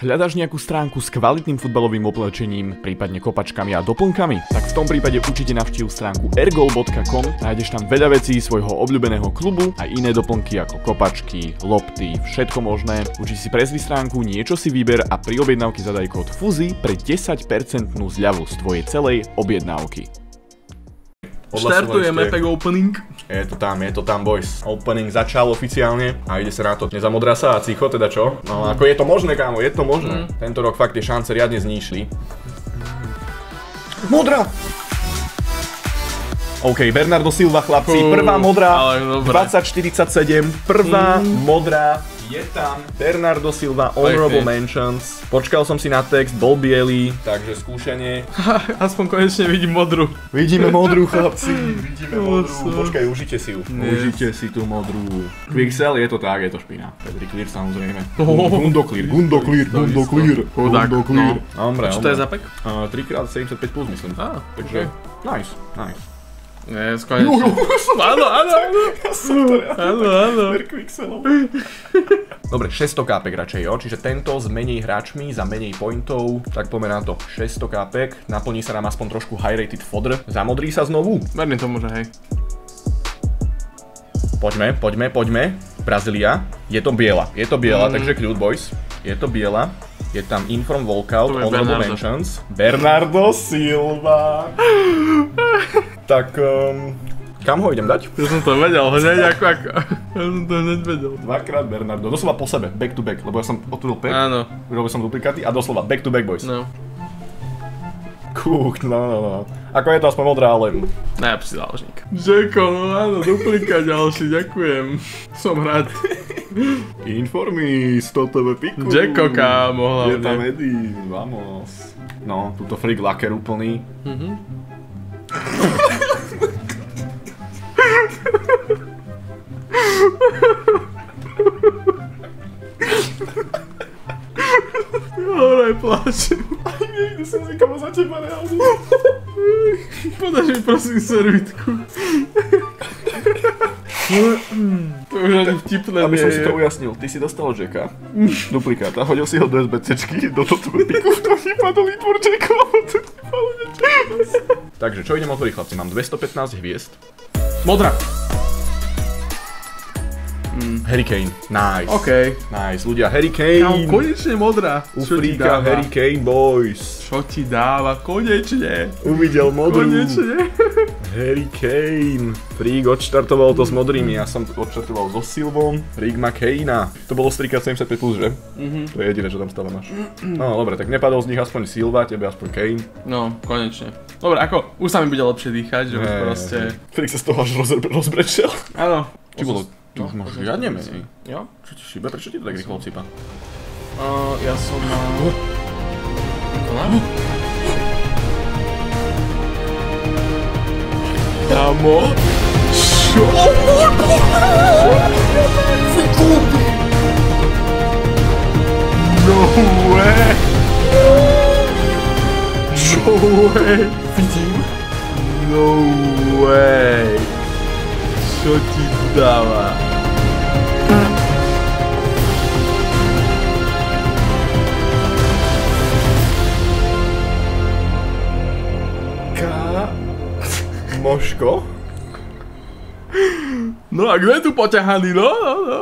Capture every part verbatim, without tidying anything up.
Hľadaš nejakú stránku s kvalitným futbalovým oblečením, prípadne kopačkami a doplnkami? Tak v tom prípade určite navštív stránku ergol bodka com, nájdeš tam veľa vecí svojho obľúbeného klubu a iné doplnky ako kopačky, lopty, všetko možné. Určite si prezvi stránku, niečo si vyber a pri objednávke zadaj kód FUZI pre desať percent zľavu z tvojej celej objednávky. Štartujeme pack opening. Je to tam, je to tam, boys. Opening začal oficiálne a ide sa na to. Nezamodrá sa a cicho, teda čo? No ako je to možné, kámo, je to možné. Mm. Tento rok fakt tie šance riadne zníšli. Modrá! OK, Bernardo Silva, chlapci, prvá modrá, dvadsať štyridsaťsedem, prvá mm. modrá. Je tam Bernardo Silva, honorable mentions. Počkal som si na text, bol bielý, takže skúšanie. Aspoň konečne vidím modrú. Vidíme modrú, chlapci. Vidíme modrú. Počkaj, užite si ju. Užite si tú modrú. Quicksell, je to tak, je to špina. Petri Clear samozrejme. Gundo Clear, Gundo Clear, Gundo Clear, Gundo Clear. Dobre, čo to je za pack? tri krát sedemdesiatpäť plus, myslím. Á, takže nice, nice. Nie, skonečne. Áno, áno, áno. Ja som to áno, áno. Dobre, šesťsto kápek radšej, jo? Čiže tento s menej hráčmi za menej pointov, tak poďme na to. šesťsto kápek, naplní sa nám aspoň trošku high rated fodr. Zamodrí sa znovu? Verne to môže, hej. Poďme, poďme, poďme. Brazília. Je to biela, je to biela, mm. takže kľud, boys. Je to biela. Je tam Inform Walkout, honorable mentions. Bernardo Silva. Tak, um, kam ho idem dať? Ja som to vedel, hneď ako ako. Ja som to hneď vedel. Dvakrát Bernardo, doslova po sebe, back to back, lebo ja som otvoril pack, áno. Urobil som duplikáty a doslova back to back, boys. No. Kúk, no, no, no. Ako je to aspoň modrá, ale... Najlepší záložník. Žeko, no áno, duplikát ďalší, ďakujem. Som rád. Informy, sto té vé piku. Žeko, kámo, hlavne. Je tam Eddie, vamos. No, tuto freak laker úplný. Mhm. Horaj, pláčem. Aj niekde som zíkamo za teba reálne. Podáš mi prosím servitku. To už ani vtipné nie je. Aby som si to ujasnil, ty si dostal Jacka, duplikáta, hodil si ho do SBCčky, do toto piku, v tom vypadol Litvor Jackov. Takže čo idem otvoriť, chlapci? Mám dvestopätnásť hviezd. Modrá. Mm. Harry Kane, nice. OK. Nice, ľudia, Harry Kane. Kámo, konečne modrá. U freaka Harry Kane, boys. Čo ti dáva, konečne. Uvidel modrú. Konečne. Harry Kane. Freak odštartoval to s modrými, ja som to odštartoval so Silvom. Freak má Kanea. To bolo tri krát sedemdesiatpäť plus, že? Mhm. To je jediné, čo tam stále máš. No, dobre, tak nepadol z nich aspoň Silva, tebe aspoň Kane. No, konečne. Dobre, ako, už sa mi bude lepšie dýchať, že už proste... Freak sa z toho až rozbrečel. Áno. Či bolo... Ty už máš žiadne menej. Jo? Čo ti šíbe? Prečo ti to tak rýchlo odsýpa? Uh, ja som mal... Koná? Kámo? Čo? No way! No way! Vidím? No way! Čo ti dáva? Ká... Moško? No a kto je tu poťahaný, no, no, no?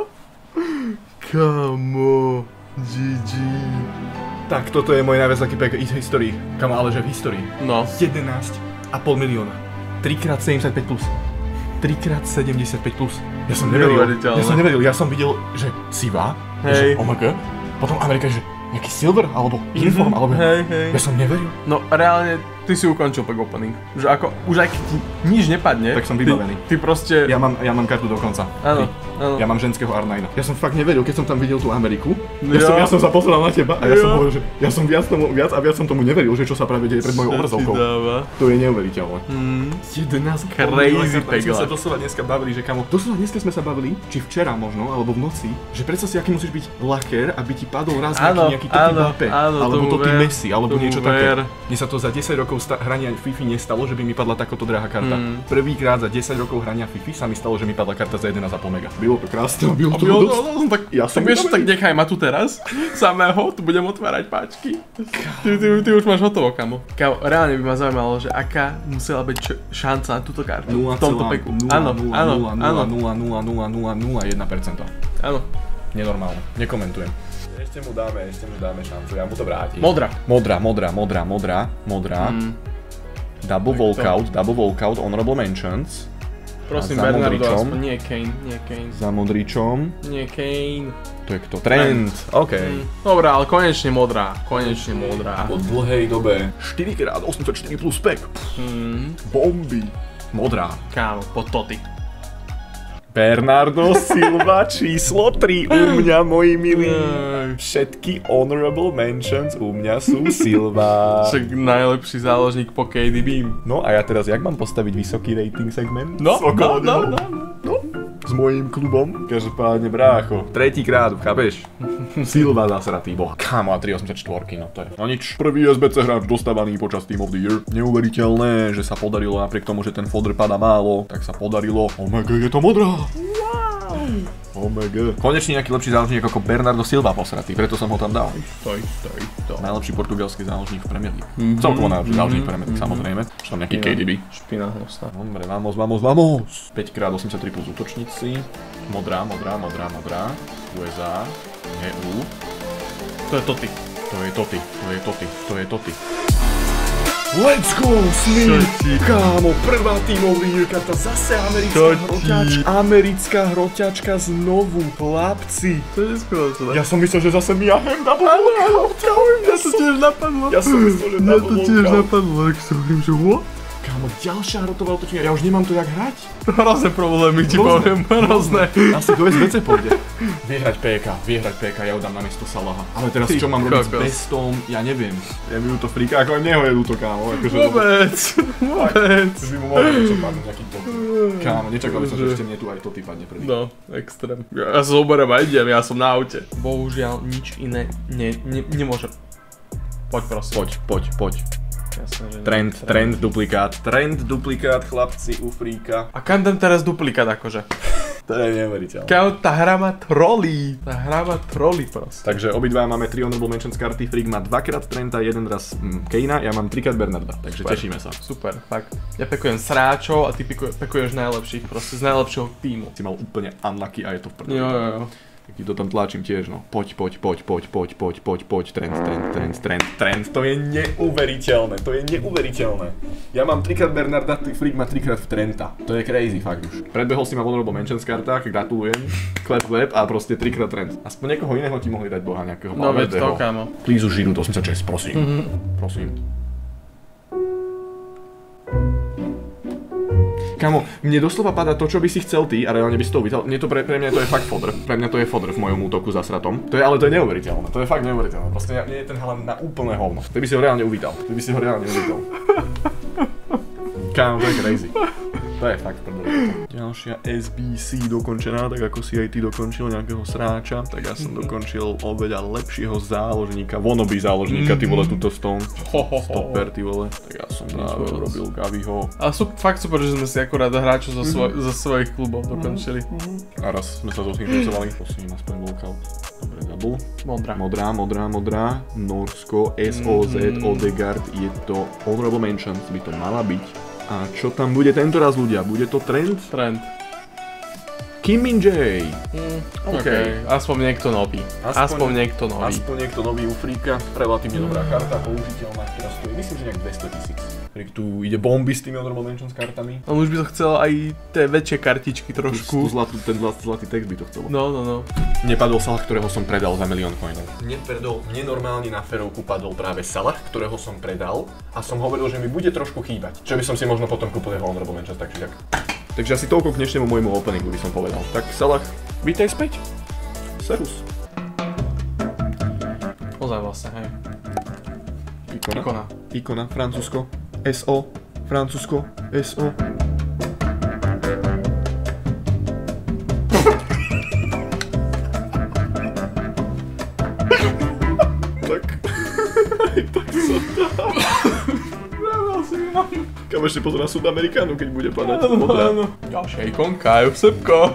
Kamo, gé gé. Tak toto je môj najviac taký pack v histórii. Kamo, ale že v histórii. No. jedenásť a pol milióna. tri krát sedemdesiatpäť plus. tri krát sedemdesiatpäť plus. Ja som neveril, ja som neveril, ja som videl, že Siva, že oh my god, potom Amerika, že nejaký Silver, alebo Inform, alebo... Hej, hej. Ja som neveril. No reálne, ty si ukončil pack opening. Že ako, už aj keď ti nič nepadne, tak som vybavený. Ty, ty proste... Ja mám, ja mám kartu do konca. Áno, áno. Ja mám ženského R nine. Ja som fakt neveril, keď som tam videl tú Ameriku. Ja, som, ja som sa pozrel na teba a ja jo. som povedal, že ja som viac, tomu, viac a viac som tomu neveril, že čo sa práve deje pred mojou obrazovkou. To je neuveriteľné. Mm. jedenásť crazy pack. My sme sa doslova dneska bavili, že kamo, doslova dneska sme sa bavili, či včera možno, alebo v noci, že predsa si aký musíš byť laker, aby ti padol raz nejaký, nejaký Totti Áno, Mbappé, áno, alebo tomu Totti ver, Messi, alebo tomu niečo ver. také. Mne sa to za desať rokov sta- hrania FIFA nestalo, že by mi padla takáto drahá karta. Mm. Prvýkrát za desať rokov hrania FIFA sa mi stalo, že mi padla karta za jeden a pol mega. Bylo to krásne, bylo to Jo, dosť. no, no, tak, Ja som tak vieš, vybavený. tak nechaj ma tu teraz, samého, tu budem otvárať páčky. Ty, ty, ty už máš hotovo, kamo. Kamo, reálne by ma zaujímalo, že aká musela byť č- šanca na túto kartu. V tomto peku. Áno, áno, áno. nula nula nula nula nula jeden percent. Áno. Nenormálne, nekomentujem. Ešte mu dáme, ešte mu dáme šancu, ja mu to vrátim. Modrá. Modrá, modrá, modrá, modrá, modrá. Mm. Double Tak to. walkout, double walkout, honorable mentions. Prosím, A za Bernardo, Modričom? aspoň nie Kane, nie Kane. Za Modričom. Nie Kane. To je kto? Trent. OK. Mm. Dobrá, ale konečne modrá, konečne modrá. Po dlhej dobe. štyri krát osemdesiatštyri plus pek. Mm. Bomby. Modrá. Kámo, po Totti. Bernardo Silva číslo tri u mňa, moji milí. Aj. Všetky honorable mentions u mňa sú Silva. Však najlepší záložník po K D B. No a ja teraz, jak mám postaviť vysoký rating segment? No, Okolo no, no, neho? no, no. No, s mojím klubom. Každopádne brácho. Tretí krát, chápeš? Silva zasratý boha. Kámo, a tri osemdesiatštyri, no to je. No nič. Prvý es bé cé hráč dostávaný počas Team of the Year. Neuveriteľné, že sa podarilo napriek tomu, že ten fodr pada málo, tak sa podarilo. Omega, je to modrá. Omega. Konečne nejaký lepší záložník ako Bernardo Silva posratý, preto som ho tam dal. Stoj, stoj, stoj. Najlepší portugalský záložník v Premier League. Mhm. Celkovo najlepší Mhm. záložník v Premier League, samozrejme. Čo tam nejaký K D B. Špina hnusná. Dobre, vamos, vamos, vamos. päť krát osemdesiattri plus útočníci. Modrá, modrá, modrá, modrá. U S A. E U. To je Totti. To je Totti, to je Totti, to je Totti. Let's go, Smith! Totti. Kámo, prvá Team of the Year karta, zase americká Totti. hroťačka. Americká hroťačka znovu, chlapci. To je neskutočné. Ja som myslel, že zase Miahem double walkout. Ja to tiež napadlo. Ja som myslel, že Mňa to double tiež walkout. napadlo, tak si hovorím, že what? Kámo, ďalšia hrotová útočníka, ja už nemám to jak hrať. Hrozné problémy ti Hrozné. poviem, hrozné. Asi do es bé cé pôjde. Vyhrať pé ká, vyhrať pé ká, ja ho dám na miesto Salaha. Ale teraz Ty čo mám robiť s kokos. Bestom, ja neviem. Je mi to fríka, ako aj mne ho je ľúto, kámo. Akože Vôbec, vôbec. Už by mu mohol niečo padnúť, nejaký Totti. Kámo, nečakal by som, že ešte mne tu aj Totti padne prvý. No, extrém. Ja sa zoberiem a idem, ja som na aute. Bohužiaľ, nič iné ne, ne, nemôžem. Poď prosím. Poď, poď, poď. Jasné, že nie. Trend, trend, duplikát. Trend, duplikát, chlapci, u fríka. A kam dám teraz duplikát akože? To je neuveriteľné. Kámo, tá hra má trolí. Tá hra má trolí proste. Takže obidva máme tri honorable mentions karty, Freak má dvakrát Trenta, jeden raz mm, Kanea, ja mám trikrát Bernarda, takže Super. tešíme sa. Super, fakt. Ja pekujem sráčov a ty pekuje, pekuješ najlepších, proste z najlepšieho týmu. Si mal úplne unlucky a je to v prdeli. Jo, jo, jo. Tak ti to tam tlačím tiež, no. Poď, poď, poď, poď, poď, poď, poď, poď, trend, trend, trend, trend, trend. To je neuveriteľné, to je neuveriteľné. Ja mám trikrát Bernarda, ty Freak má trikrát v Trenta. To je crazy, fakt už. Predbehol si ma v honorable mentions kartách, gratulujem. Klep, klep a proste trikrát Trent. Aspoň niekoho iného ti mohli dať boha, nejakého No veď to, Valverdeho. kámo. Please už Žiru osemdesiatšesť, prosím. Prosím. Kámo, mne doslova padá to, čo by si chcel ty a reálne by si to uvítal. Mne to pre, pre mňa to je fakt fodr. Pre mňa to je fodr v mojom útoku za sratom. To je, ale to je neuveriteľné. To je fakt neuveriteľné. Proste mne je ten halan na úplné hovno. Ty by si ho reálne uvítal. Ty by si ho reálne uvítal. Kámo, to je crazy. To je fakt prdele. Ďalšia es bé cé dokončená, tak ako si aj ty dokončil nejakého sráča, tak ja som dokončil oveľa lepšieho záložníka, wannabe záložníka, ty vole, túto stone. Ho, ho, ho. Stoper, ty vole. Tak ja som práve urobil Gaviho. Ale sú fakt super, že sme si akurát hráčov zo, svoj, zo svojich klubov dokončili. A raz sme sa zosynchronizovali, prosím, aspoň walkout. Dobre, double. Modrá. Modrá, modrá, modrá. Norsko, es ó zet, Odegaard, je to honorable mentions, by to mala byť. A čo tam bude tento raz, ľudia? Bude to Trend? Trend. Kim Min-jae. Mm, OK. OK, aspoň niekto nový. Aspoň- Aspoň, niekto nový. Aspoň niekto nový u Freaka. Relatívne dobrá karta, použiteľná, ktorá stojí, myslím, že nejak dvestotisíc. Freak tu ide bomby s tými honorable mentions kartami. On už by to chcel aj tie väčšie kartičky Tú trošku. zlatú, ten zlatý, zlatý text by to chcelo. No, no, no. Nepadol Salah, ktorého som predal za milión coinov. Nepredol, nenormálne na ferovku padol práve Salah, ktorého som predal a som hovoril, že mi bude trošku chýbať. Čo by som si možno potom kúpil jeho honorable mentions, tak či tak. Takže asi toľko k dnešnému môjmu openingu by som povedal. Tak Salah, vítaj späť. Servus. Ozaj vlastne, hej. Ikona. Ikona. Ikona, Francúzsko. es ó. Francúzsko. es ó. Kam ešte pozor na Sudamerikánu, keď bude padať modrá. Ďalšia ikonka, Eusebko.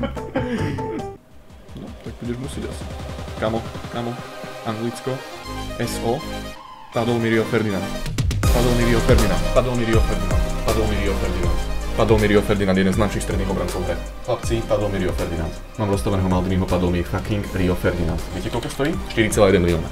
No, tak budeš musieť asi. Kamo, kamo, Anglicko, es o, padol mi Rio Ferdinand. Padol mi Rio Ferdinand, padol mi Rio Ferdinand, padol mi Rio Ferdinand. Padol mi Rio Ferdinand, jeden z najlepších stredných obrancov hre. Chlapci, padol mi Rio Ferdinand. Mám rozstaveného Maldiniho, padol mi fucking Rio Ferdinand. Viete, koľko stojí? štyri celé jeden milióna.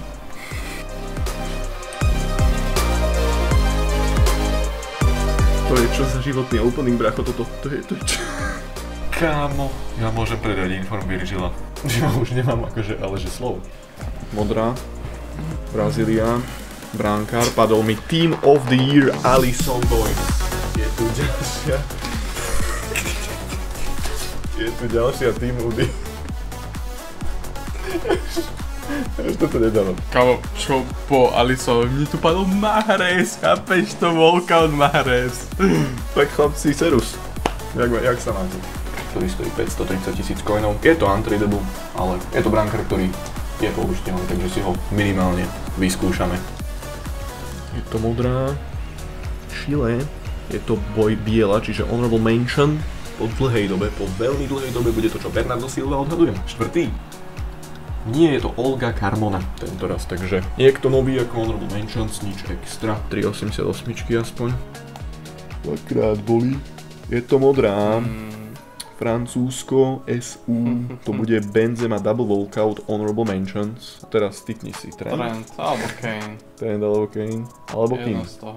To je čo za životný opening, bracho, toto, to je, to je čo? Kámo, ja môžem predať inform Virgila. Ja už nemám akože, ale že slovo. Modrá, Brazília, bránkár, padol mi Team of the Year Alisson Boy. Je tu ďalšia. Je tu ďalšia Team Udy. Až toto nedávam. Kámo, čo po Alissovi? Mne tu padol Mahrez, chápeš to? Walkout Mahrez. Tak chlapci, serus. Jak, jak sa máte? Ktorý stojí päťstotridsať tisíc coinov. Je to untradable, ale je to brankár, ktorý je použiteľný, takže si ho minimálne vyskúšame. Je to modrá. Chile. Je to boj biela, čiže honorable mention. Po dlhej dobe, po veľmi dlhej dobe bude to čo Bernardo Silva, odhadujem. Štvrtý. Nie je to Olga Carmona tento raz, takže niekto nový ako honorable mentions, nič extra. tri osemdesiatosem aspoň. Dvakrát boli. Je to modrá. Mm. Francúzsko, es ú, to bude Benzema double walkout, honorable mentions. A teraz typni si Trent. Trent, alebo Kane. Trent alebo Kane. Alebo Kane. Jedno z toho.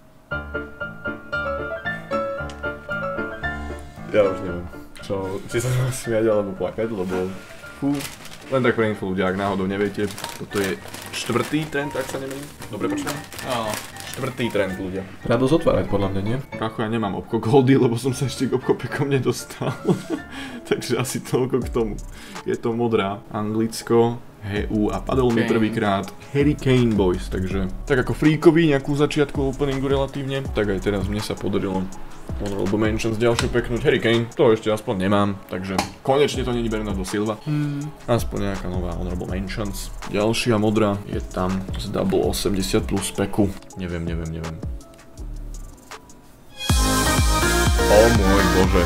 Ja už neviem, čo, či sa mám smiať alebo plakať, lebo fú. Len tak pre info ľudia, ak náhodou neviete, toto je štvrtý Trent, ak sa nemýlim. Dobre počujem? Áno. Štvrtý trend, ľudia. Radosť otvárať, podľa mňa, nie? Bracho, ja nemám obko goldy, lebo som sa ešte k obkopekom nedostal. Takže asi toľko k tomu. Je to modrá, Anglicko, hé ú a padol mi prvýkrát Harry Kane boys, takže tak ako Freakovi nejakú začiatku openingu relatívne, tak aj teraz mne sa podarilo honorable mentions ďalšiu peknúť. Harry Kane, to ešte aspoň nemám, takže konečne to není Bernardo Silva. Hmm. Aspoň nejaká nová honorable mentions. Ďalšia modrá je tam z double osemdesiat plus peku. Neviem, neviem, neviem. O môj bože.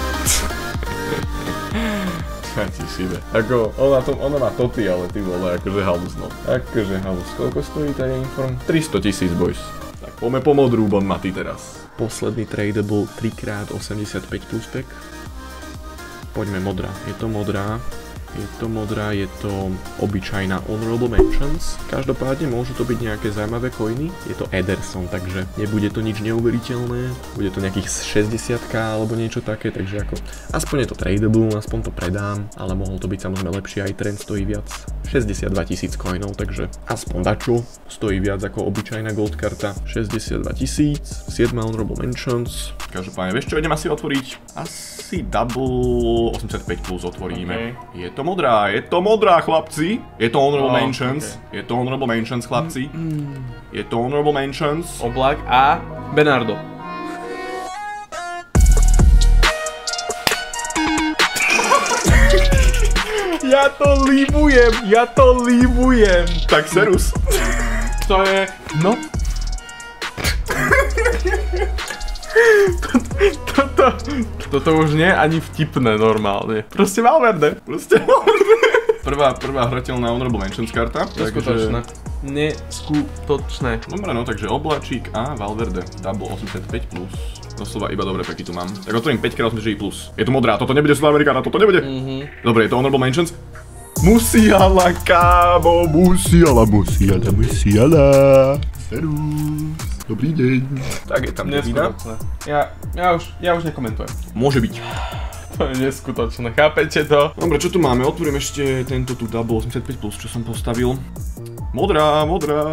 Ja ti šibe. Ako, ona, to, ona má toty, ale ty vole, akože halus, no. Akože halus. Koľko stojí tá inform? tristo tisíc, boys. Tak poďme po modrú, bon Maty teraz. Posledný tradable tri krát osemdesiatpäť plus pek. Poďme modrá. Je to modrá. Je to modrá, je to obyčajná honorable mentions. Každopádne môžu to byť nejaké zaujímavé coiny. Je to Ederson, takže nebude to nič neuveriteľné. Bude to nejakých šesťdesiat tisíc alebo niečo také, takže ako aspoň je to tradable, aspoň to predám, ale mohol to byť samozrejme lepšie, aj trend stojí viac. šesťdesiatdva tisíc coinov, takže aspoň dačo. Stojí viac ako obyčajná gold karta. šesťdesiatdva tisíc, siedma honorable mentions. Každopádne, vieš čo, idem asi otvoriť? Asi double osemdesiatpäť plus otvoríme. Okay. Je to modrá, je to modrá, chlapci. Je to honorable oh, mentions. Okay. Je to honorable mentions, chlapci. Mm. Je to honorable mentions. Oblak a Bernardo. Ja to líbujem, ja to líbujem. Tak serus. To je, no. Toto, toto už nie je ani vtipné normálne. Proste Valverde. Proste Valverde. Prvá, prvá hrateľná honorable mentions karta. Neskutočné. Neskutočné. Dobre, no takže Oblačík a Valverde. Double osemdesiatpäť plus. Doslova iba dobré peky tu mám. Tak otvorím päť krát osemdesiatpäť plus. Je to modrá, toto nebude Sudamericana, toto nebude. Mm-hmm. Dobre, je to honorable mentions. Musiala, kámo, Musiala, Musiala, Musiala. Serus. Dobrý deň. Tak je tam nevína. Ja, ja, už, ja už nekomentujem. Môže byť. To je neskutočné, chápete to? Dobre, čo tu máme? Otvorím ešte tento tu double osemdesiatpäť plus, čo som postavil. Modrá, modrá.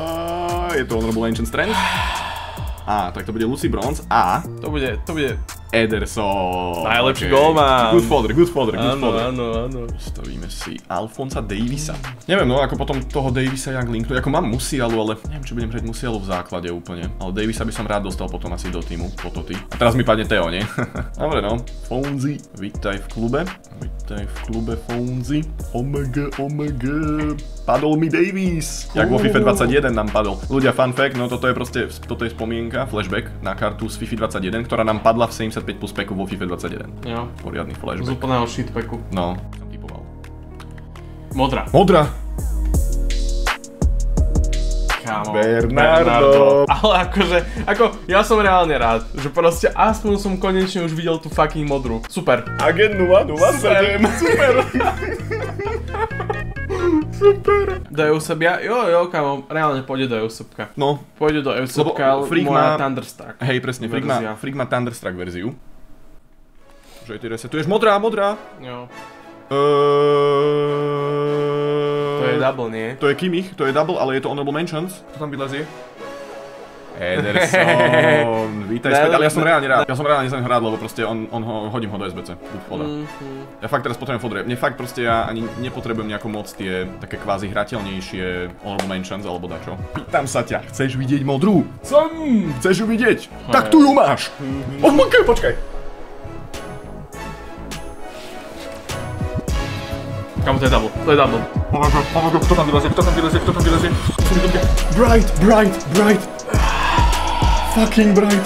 Je to honorable mentions trend. Á, tak to bude Lucy Bronze a... To bude, to bude Ederson. Najlepší okay. Golman. Good fodder, good fodder, good áno, fodder. Áno, áno. Stavíme si Alfonsa Davisa. Neviem, no ako potom toho Davisa jak linknúť. Ako mám Musialu, ale neviem, či budem hrať Musialu v základe úplne. Ale Davisa by som rád dostal potom asi do týmu, po Toty. A teraz mi padne Teo, nie? Dobre no. Fonzi, vítaj v klube. Vítaj v klube Fonzi. Omega, omega. Padol mi Davis. Jak vo FIFA dvadsaťjeden nám padol. Ľudia, fun fact, no toto je proste, toto je spomienka, flashback na kartu z FIFA dvadsaťjeden, ktorá nám padla v sedemdesiatpäť plus packu vo FIFA dvadsaťjeden. Jo. Poriadny flashback. Z úplného shitpacku. No, som typoval. Modrá. Modrá. Kámo. Bernardo. Ale akože, ako, ja som reálne rád, že proste aspoň som konečne už videl tú fucking modrú. Super. Agent nula nula sedem. Super. Super. Do Eusebia? Jo, jo, kámo, reálne pôjde do Eusebka. No. Pôjde do Eusebka, ale moja Thunderstruck. Hej, presne, Freak má, Freak má Thunderstruck verziu. Že ty resetuješ. Modrá, modrá. Jo. Uh... To je double, nie? To je Kimmich, to je double, ale je to honorable mentions. To tam vylezie. Ederson, vítaj späť, ale ja som reálne rád. Ja som reálne za neho rád, lebo proste on, on ho, hodím ho do es bé cé. Mm-hmm. Ja fakt teraz potrebujem fodre. Mne fakt proste ja ani nepotrebujem nejako moc tie také kvázi hrateľnejšie honorable mentions alebo dačo. Pýtam sa ťa, chceš vidieť modrú? Som! Chceš ju vidieť? Aj. Tak tu ju máš! Mm-hmm. Oh, počkaj, počkaj! Kamu, to je double, to je double. Oh my god, oh my god, kto tam vylezie, kto tam vylezie, kto tam vylezie? Bright, bright, bright! Fucking bright!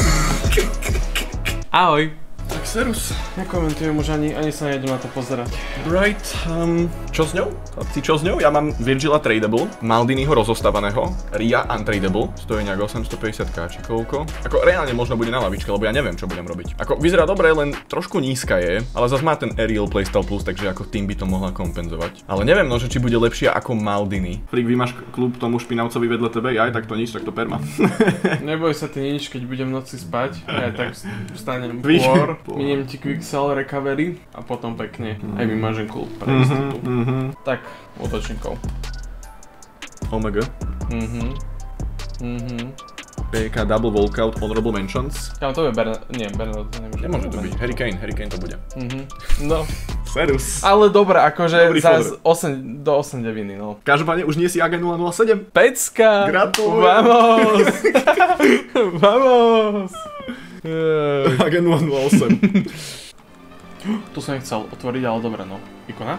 Ahoj. Tak serus. Nekomentujem už ani, ani sa nejdem na to pozerať. Bright, um, čo s ňou? Ty čo s ňou? Ja mám Virgila tradable, Maldiniho rozostávaného, Ria untradable, stojí nejak osemstopäťdesiat káčikoľko. Ako reálne možno bude na lavičke, lebo ja neviem, čo budem robiť. Ako vyzerá dobre, len trošku nízka je, ale zase má ten Aerial Playstyle Plus, takže ako tým by to mohla kompenzovať. Ale neviem, no, že či bude lepšia ako Maldini. Freak, vy máš klub tomu špinavcovi vedľa tebe, aj tak to nič, tak to perma. Neboj sa ty nič, keď budem v noci spať, aj tak vstanem skôr, miniem ti Quicksell recovery a potom pekne aj vymažem klub pre istotu. Tak, útočníkov. Omega. Mhm. Mhm. pé ká double walkout, honorable mentions. Kámo, to je Bernardo, nie, Bernardo to nemôže. Nemôže to byť, Harry Kane, Harry Kane to bude. Mhm. No. Serus. Ale dobré, akože zás osem, do osem deviny, no. Každopádne už nie si agent nula nula sedem. Pecka! Gratulujem! Vamos! Vamos! agent nula nula osem. Tu som nechcel otvoriť, ale dobre, no. Ikona?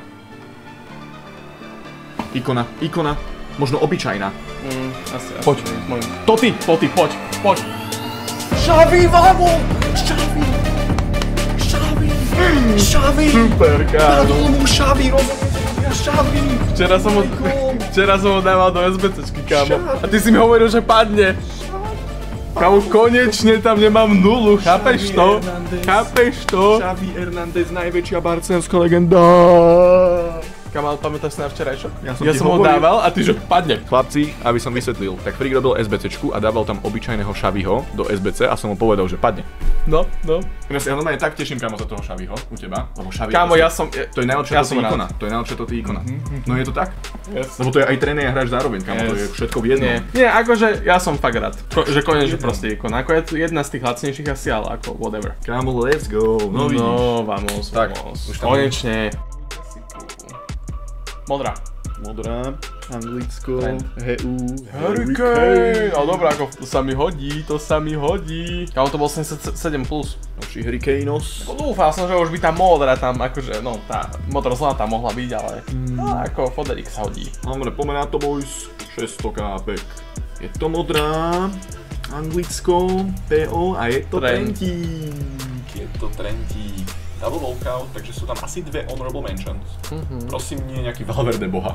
Ikona, ikona. Možno obyčajná. Mm, asi, asi. Poď. Môj... Toty, Toty, poď, poď. Xavi, vamos! Xavi! Xavi! Xavi! Super, kámo. Padol mu Xavi, rozhodnutia Xavi! Včera som ho, včera som ho dával do es bé céčky, kámo. A ty si mi hovoril, že padne. Kámo, konečne tam nemám nulu, chápeš to? Chápeš to? Xavi Hernández, najväčšia barcelonská legenda. Kamal, pamätáš sa na včerajšok? Ja som, ja som ho dával a ty, že padne. Chlapci, aby som vysvetlil, tak Freak robil es bé céčku a dával tam obyčajného Xaviho do es bé cé a som mu povedal, že padne. No, no. Ja sa normálne tak teším, kámo, za toho Xaviho u teba, lebo Xavi kámo, je ja som... To je najlepšia ja toto ikona, to je najlepšia toto ikona. Mm-hmm. No je to tak? Yes. Lebo to je aj tréner a hráč zároveň, kámo, yes. To je všetko v jednom. Nie, nie, akože ja som fakt rád, Ko, že konečne proste ikona, ako je to jedna z tých lacnejších asi, ale ako whatever. Kámo, let's go, no vidíš. No, vamos, tak, vamos, konečne. Modrá. Modrá, Anglicko, hé ú, Harry Kane! Ale dobré, ako to sa mi hodí, to sa mi hodí. Kámo, to bol sedemdesiatsedem plus. Noší Harry Kaneos. Dúfal som, že už by tá modrá tam, akože, no, tá modrá zlatá mohla byť, ale mm. no, ako foderík sa hodí. Dobre, pomená to, boys, šesťsto kápek. Je to modrá, Anglicko, pé ó a je to Trentík. Je to Trentík. Double walkout, takže sú tam asi dve honorable mentions. Mm-hmm. Prosím, nie nejaký Valverde boha.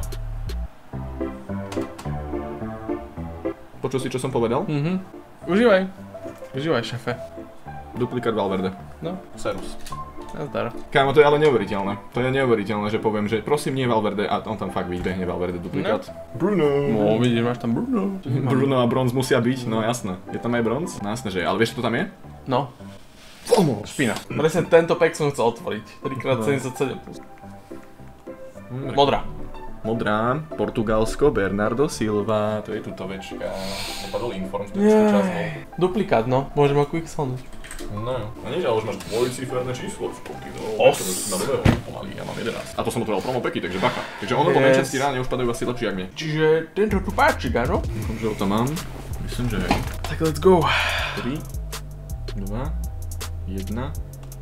Počul si, čo som povedal? Mhm. Užívaj. Užívaj, šefe. Duplikát Valverde. No. Serus. Nazdar. Kámo, to je ale neuveriteľné. To je neuveriteľné, že poviem, že prosím, nie Valverde a on tam fakt vybehne Valverde duplikát. No. Bruno. No, vidíš, máš tam Bruno. Bruno a bronz musia byť, no jasné. Je tam aj bronz? No jasné, že je. Ale vieš, čo to tam je? No. Vamos. Špina. Presne tento pack som chcel otvoriť. tri krát sedemdesiatsedem plus. Modrá. Modrá, Portugalsko, Bernardo Silva, to je tuto večka. Nepadol inform v tejto časnou. Duplikát, no. Môžem ho quickselnúť. No jo. A nie, ale už máš dvojciferné číslo. Os! Na nového pomaly, ja mám jedenásť. A to som otvoril promo packy, takže bacha. Takže ono po menšenský ráne už padajú asi lepšie, jak mne. Čiže tento tu páčik, áno? Dúfam, že ho tam mám. Myslím, že hej. Tak let's go. tri, dva, jedna.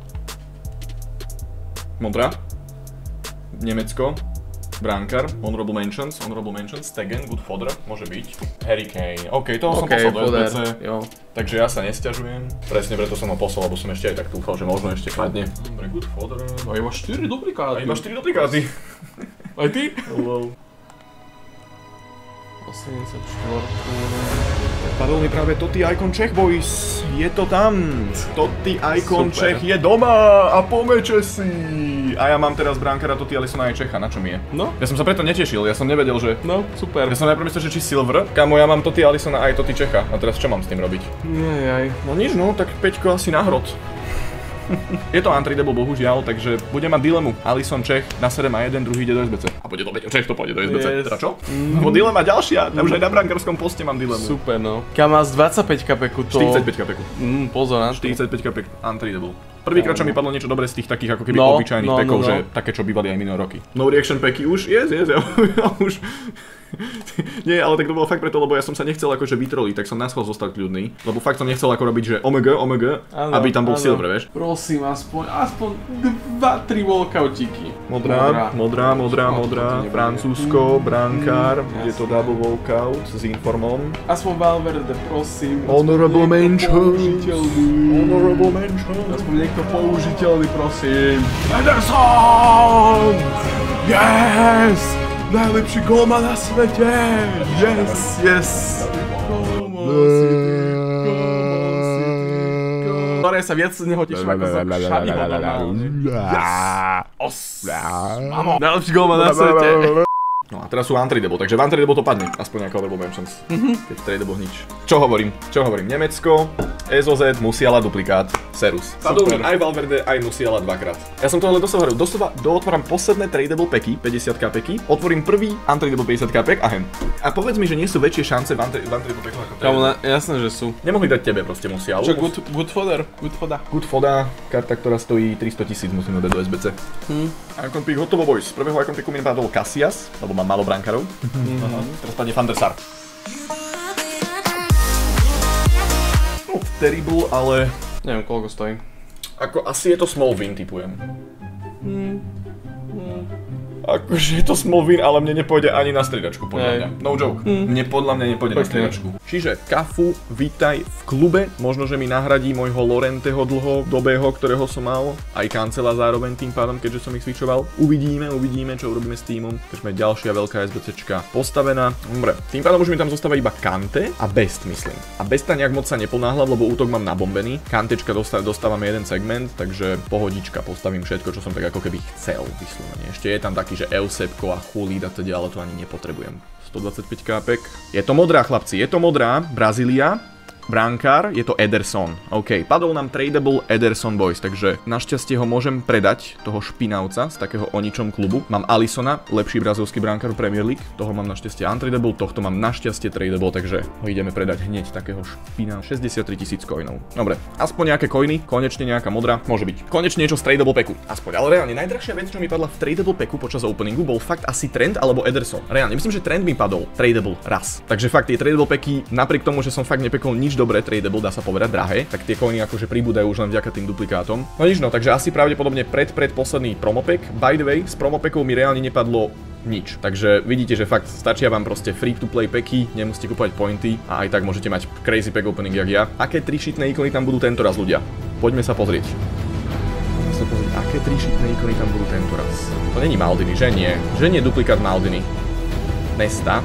Modrá. Nemecko. Bránkar, honorable mentions, honorable mentions, Stegen, good fodder, môže byť. Harry Kane, OK, toho som okay, poslal do es bé cé, jo. Takže ja sa nesťažujem. Presne preto som ho poslal, lebo som ešte aj tak dúfal, že možno ešte kladne. Dobre, good fodder. A iba štyri duplikáty. A iba štyri duplikáty. Aj ty? Wow. osemdesiatštyri. Padol mi práve Totti Icon Czech, boys. Je to tam. Totti Icon Super. Czech je doma a pomeče si. A ja mám teraz bránkara Totti Alisona aj Čecha, na čom je? No. Ja som sa preto netešil, ja som nevedel, že... No, super. Ja som najprv myslel, že či Silver. Kámo, ja mám Totti Alisona aj Totti Čecha. A teraz čo mám s tým robiť? Jajaj. No nič, no, tak Peťko asi na hrot. Je to untradable bohužiaľ, takže budem mať dilemu. Alison Čech na sedem a jeden, druhý ide do es bé cé. A bude to Peťo Čech, to pôjde do es bé cé. Yes. Teda čo? Mm. Lebo dilema ďalšia, mm. už aj na brankárskom poste mám dilemu. Super, no. Kam má z dvadsaťpäť kapeku to... štyridsaťpäť kapek. Mm, pozor na to. štyridsaťpäť kapek untradable. Prvýkrát, čo mi padlo niečo dobré z tých takých ako keby No, obyčajných no, no, pekov, no. že také, čo bývali aj minulé roky. No reaction packy už? Yes, yes, ja, ja už... Nie, ale tak to bolo fakt preto, lebo ja som sa nechcel akože vytroliť, tak som naschol zostať kľudný. Lebo fakt som nechcel ako robiť, že omega, omega, Áno, aby tam bol áno. silver, vieš. Prosím, aspoň, aspoň dva tri walkoutíky. Modrá, modrá, modrá, modrá, Francúzsko, brankár, je to double walkout s informom. Aspoň Valverde, prosím. Honorable mentions. Použiteľný. Honorable mentions. Aspoň niekto použiteľný, prosím. Ederson! Yes! Najlepší golman na svete! Yes, yes! Ktoré sa viac z neho teším ako za Xaviho normálne. Yes! Os! Mamo! Najlepší golman na svete! No a teraz sú untradable, takže v untradable to padne, aspoň ako honorable mentions. Keď v tradable nič. Čo hovorím? Čo hovorím? Nemecko, es ó zet, Musiala duplikát, Serus. Padol mi aj Valverde, aj Musiala dvakrát. Ja som to ale doslova hovoril, doslova dootváram posledné tradable packy, päťdesiat kapeky, otvorím prvý untradable päťdesiat kapek a hen. A povedz mi, že nie sú väčšie šance v untradable packu ako Kamu, tradable. jasné, že sú. Nemohli dať tebe proste Musialu. Čo, good, good fodder, good foda. Good foda, karta, ktorá stojí tristotisíc, musíme dať do es bé cé. Hm. Icon pick hotovo, boys. Z prvého icon picku mi napadol Casillas, lebo mám málo brankárov. Mm-hmm. Teraz padne Van der Sar. No, terrible, ale... Neviem, koľko stojí. Ako, asi je to small win, typujem. Hm. Hm. Akože je to small win, ale mne nepôjde ani na striedačku, podľa Hej. mňa. No joke. Hm. Mne podľa mňa nepôjde na Pekne. striedačku. Čiže Cafu, vítaj v klube. Možno, že mi nahradí môjho Lorenteho dlhodobého, ktorého som mal. Aj Cancela zároveň tým pádom, keďže som ich switchoval. Uvidíme, uvidíme, čo urobíme s týmom. Takže ďalšia veľká es bé céčka postavená. Dobre, tým pádom už mi tam zostáva iba Kante a Best, myslím. A Besta nejak moc sa neponáhľa, lebo útok mám nabombený. Kantečka dostá, dostávam jeden segment, takže pohodička, postavím všetko, čo som tak ako keby chcel vyslovene. Ešte je tam taký, že Eusebko a Hulíd a teda, ale to ani nepotrebujem. stodvadsaťpäť kapek. Je to modrá, chlapci, je to modrá. Brazília. Brankár, je to Ederson. OK, padol nám tradable Ederson, boys, takže našťastie ho môžem predať, toho špinavca z takého o ničom klubu. Mám Alisona, lepší brazilský brankár v Premier League, toho mám našťastie untradable, tohto mám našťastie tradable, takže ho ideme predať hneď takého špina. šesťdesiattri tisíc coinov. Dobre, aspoň nejaké coiny, konečne nejaká modrá, môže byť. Konečne niečo z tradable packu. Aspoň, ale reálne najdrahšia vec, čo mi padla v tradable packu počas openingu, bol fakt asi Trent alebo Ederson. Reálne, myslím, že Trent mi padol tradable raz. Takže fakt tie tradable packy, napriek tomu, že som fakt nepekol nič dobre, tradable, dá sa povedať, drahé, tak tie coiny akože pribúdajú už len vďaka tým duplikátom. No nič, no, takže asi pravdepodobne pred pred posledný promopack. By the way, z promopackov mi reálne nepadlo nič. Takže vidíte, že fakt stačia vám proste free to play packy, nemusíte kúpať pointy a aj tak môžete mať crazy pack opening jak ja. Aké tri šitné ikony tam budú tento raz, ľudia? Poďme sa pozrieť. Poďme sa pozrieť, aké tri šitné ikony tam budú tento raz. To není Maldini, že nie? Že nie duplikát Maldini. Nesta.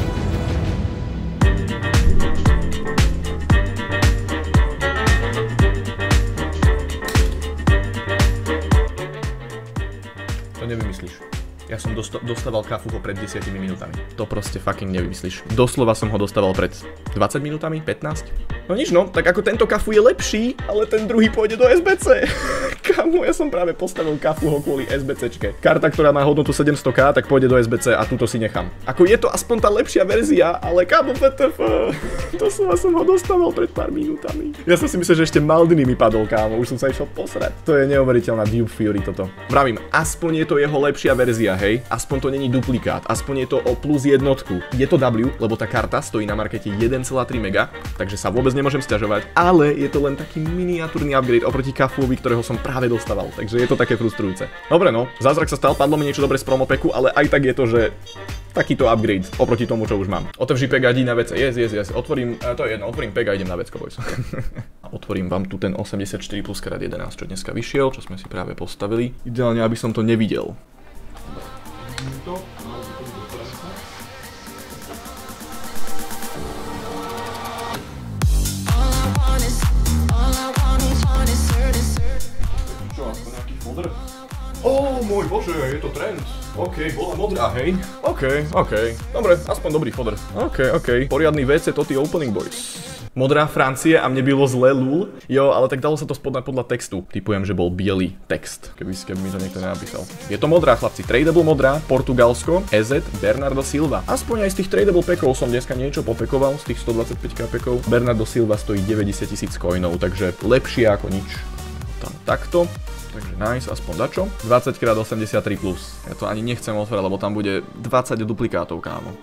To nevymyslíš. Ja som dosta- dostával Cafuho pred desiatimi minútami. To proste fucking nevymyslíš. Doslova som ho dostával pred dvadsať minútami, pätnásť. No nič no, tak ako tento Cafu je lepší, ale ten druhý pôjde do es bé cé. Kámo, ja som práve postavil Cafuho kvôli SBCčke. Karta, ktorá má hodnotu sedemsto ká, tak pôjde do es bé cé a túto si nechám. Ako je to aspoň tá lepšia verzia, ale kámo, vé té ef, to som, ja som ho dostával pred pár minútami. Ja som si myslel, že ešte Maldini mi padol, kámo, už som sa išiel posrať. To je neuveriteľná Duke Fury toto. Vravím, aspoň je to jeho lepšia verzia, hej? Aspoň to není duplikát, aspoň je to o plus jednotku. Je to W, lebo tá karta stojí na markete jeden celá tri mega, takže sa vôbec nemôžem sťažovať, ale je to len taký miniatúrny upgrade oproti Cafuovi, ktorého som práve dostával, takže je to také frustrujúce. Dobre no, zázrak sa stal, padlo mi niečo dobre z promopeku, ale aj tak je to, že takýto upgrade oproti tomu, čo už mám. Otevří pek a idí na vece, yes, yes, yes, otvorím, to je jedno, otvorím pek a idem na vecko, boys. A otvorím vám tu ten osemdesiatštyri plus krát jedenásť, čo dneska vyšiel, čo sme si práve postavili. Ideálne, aby som to nevidel. Ó, môj bože, je to trend. OK, bola modrá, hej. OK, OK. Dobre, aspoň dobrý fodr. OK, OK. Poriadny vé cé Toty Opening Boys. Modrá Francie a mne bylo zle, lul. Jo, ale tak dalo sa to spodnať podľa textu. Typujem, že bol biely text, keby, keby mi to niekto nenapísal. Je to modrá, chlapci. Tradable modrá, Portugalsko, é zet, Bernardo Silva. Aspoň aj z tých tradable pekov som dneska niečo popekoval, z tých stodvadsaťpäť ká pekov. Bernardo Silva stojí deväťdesiat tisíc coinov, takže lepšie ako nič. Tam takto. Takže nice, aspoň dačo. dvadsať krát osemdesiattri plus. Ja to ani nechcem otvárať, lebo tam bude dvadsať duplikátov, kámo.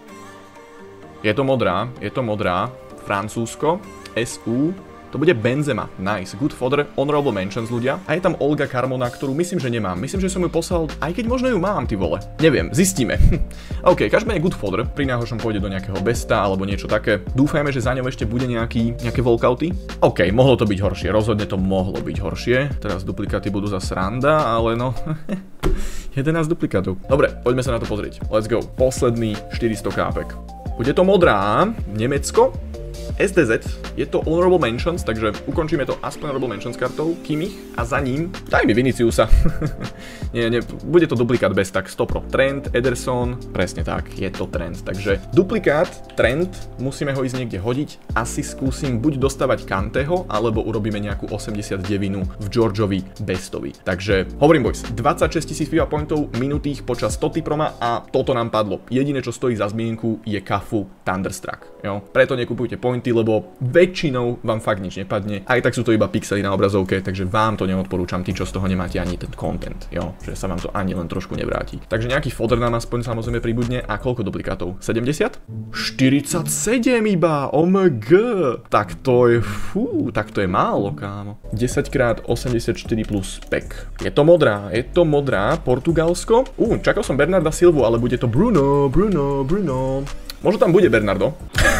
Je to modrá, je to modrá. Francúzsko, es ú. To bude Benzema. Nice. Good fodder. Honorable mentions, ľudia. A je tam Olga Carmona, ktorú myslím, že nemám. Myslím, že som ju poslal, aj keď možno ju mám, ty vole. Neviem, zistíme. OK, každopádne good fodder. Pri najhoršom pôjde do nejakého besta alebo niečo také. Dúfajme, že za ňou ešte bude nejaký, nejaké walkouty. OK, mohlo to byť horšie. Rozhodne to mohlo byť horšie. Teraz duplikáty budú za sranda, ale no... jedenásť duplikátov. Dobre, poďme sa na to pozrieť. Let's go. Posledný štyristo kápek. Bude to modrá. Nemecko. es dé zet, je to Honorable Mentions, takže ukončíme to aspoň Honorable Mentions kartou, Kimmich a za ním, daj mi Viniciusa. nie, nie, bude to duplikát bez tak sto pro. Trent, Ederson, presne tak, je to Trent, takže duplikát, Trent, musíme ho ísť niekde hodiť, asi skúsim buď dostávať Kanteho, alebo urobíme nejakú osemdesiatdeväť v Georgeovi bestovi. Takže, hovorím boys, dvadsaťšesť tisíc FIFA pointov minutých počas Toty Proma a toto nám padlo. Jediné, čo stojí za zmienku, je Cafu Thunderstruck, jo? Preto nekupujte pointy, lebo väčšinou vám fakt nič nepadne. Aj tak sú to iba pixely na obrazovke, takže vám to neodporúčam, tí, čo z toho nemáte ani ten content, jo, že sa vám to ani len trošku nevráti. Takže nejaký fodder nám aspoň samozrejme pribudne a koľko duplikátov? sedemdesiat? štyridsaťsedem iba, omg. Tak to je, fú, tak to je málo, kámo. desať krát osemdesiatštyri plus pek. Je to modrá, je to modrá, Portugalsko. Ú, čakal som Bernarda Silvu, ale bude to Bruno, Bruno, Bruno. Možno tam bude Bernardo.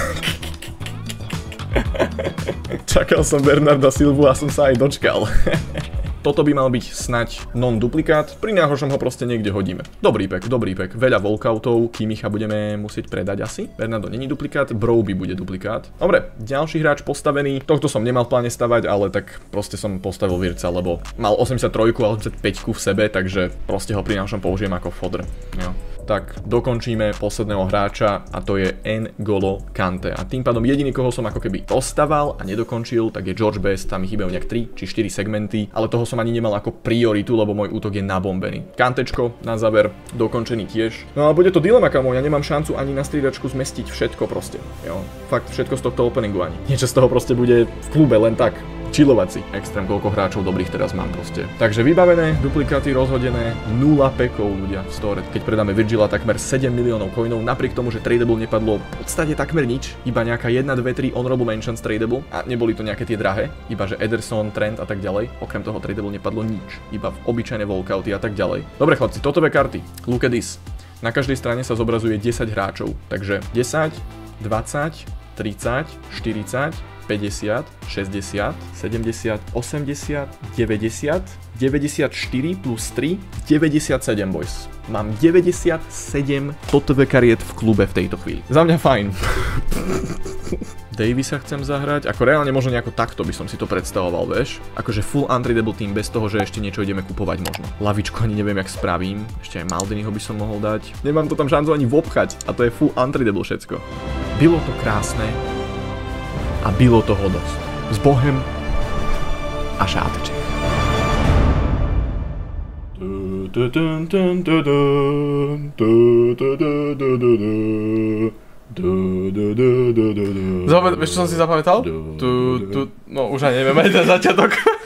Čakal som Bernarda Silvu a som sa aj dočkal. Toto by mal byť snať non-duplikát, pri najhoršom ho proste niekde hodíme. Dobrý pek, dobrý pek, veľa walkoutov, Kimmicha budeme musieť predať asi. Bernardo není duplikát, Broby bude duplikát. Dobre, ďalší hráč postavený, tohto som nemal v pláne stavať, ale tak proste som postavil Virca, lebo mal osemdesiattri a osemdesiatpäť v sebe, takže proste ho pri najhoršom použijem ako fodr. Jo. Tak dokončíme posledného hráča a to je N'Golo Kante. A tým pádom jediný, koho som ako keby dostaval a nedokončil, tak je George Best, tam mi chýbajú nejak tri či štyri segmenty, ale toho som ani nemal ako prioritu, lebo môj útok je nabombený. Kantečko na záver, dokončený tiež. No a bude to dilema, kamo, ja nemám šancu ani na striedačku zmestiť všetko proste. Jo, fakt všetko z tohto openingu ani. Niečo z toho proste bude v klube len tak. Chillovať si. Extrém, koľko hráčov dobrých teraz mám proste. Takže vybavené, duplikáty rozhodené, nula pekov ľudia v store. Keď predáme Virgila takmer sedem miliónov coinov, napriek tomu, že tradable nepadlo v podstate takmer nič, iba nejaká jedna, dve, tri honorable mentions tradable a neboli to nejaké tie drahé, iba že Ederson, Trent a tak ďalej. Okrem toho tradable nepadlo nič, iba v obyčajné walkouty a tak ďalej. Dobre chlapci, totové karty. Look at this. Na každej strane sa zobrazuje desať hráčov, takže desať, dvadsať, tridsať, štyridsať, päťdesiat, šesťdesiat, sedemdesiat, osemdesiat, deväťdesiat, deväťdesiatštyri plus tri, deväťdesiatsedem boys. Mám deväťdesiatsedem totové kariet v klube v tejto chvíli. Za mňa fajn. Davisa chcem zahrať, ako reálne možno nejako takto by som si to predstavoval, vieš? Akože full untradable team bez toho, že ešte niečo ideme kupovať možno. Lavičku ani neviem, jak spravím, ešte aj Maldiniho by som mohol dať. Nemám to tam šancu ani vobchať a to je full untradable všetko. Bylo to krásne. A bylo toho dosť. S Bohem a šáteček. Zapamät, vieš čo som si zapamätal? Tu, tu, no už aj neviem aj ten začiatok.